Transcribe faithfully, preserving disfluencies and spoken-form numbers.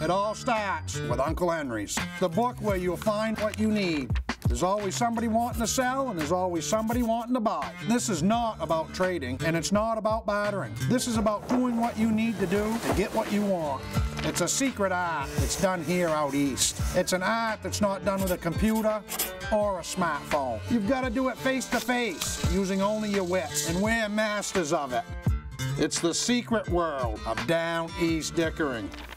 It all starts with Uncle Henry's, the book where you'll find what you need. There's always somebody wanting to sell, and there's always somebody wanting to buy. This is not about trading, and it's not about bartering. This is about doing what you need to do to get what you want. It's a secret art that's done here out east. It's an art that's not done with a computer or a smartphone. You've got to do it face to face, using only your wits, and we're masters of it. It's the secret world of Down East Dickering.